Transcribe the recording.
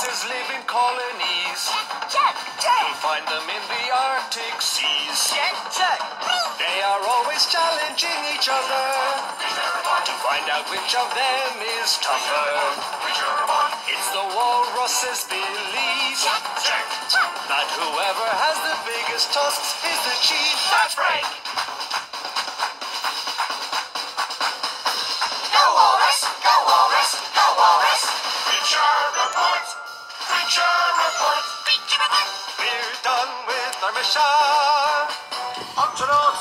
walruses live in colonies. Check, check. You'll find them in the Arctic seas. Check, check. They are always challenging each other to find out which of them is tougher. It's the walrus's belief that whoever has the biggest tusks is the chief. That's right. Go Walrus, go Walrus, go Walrus. Creature report! Creature report! Creature report. We're done with our mission. Octonauts,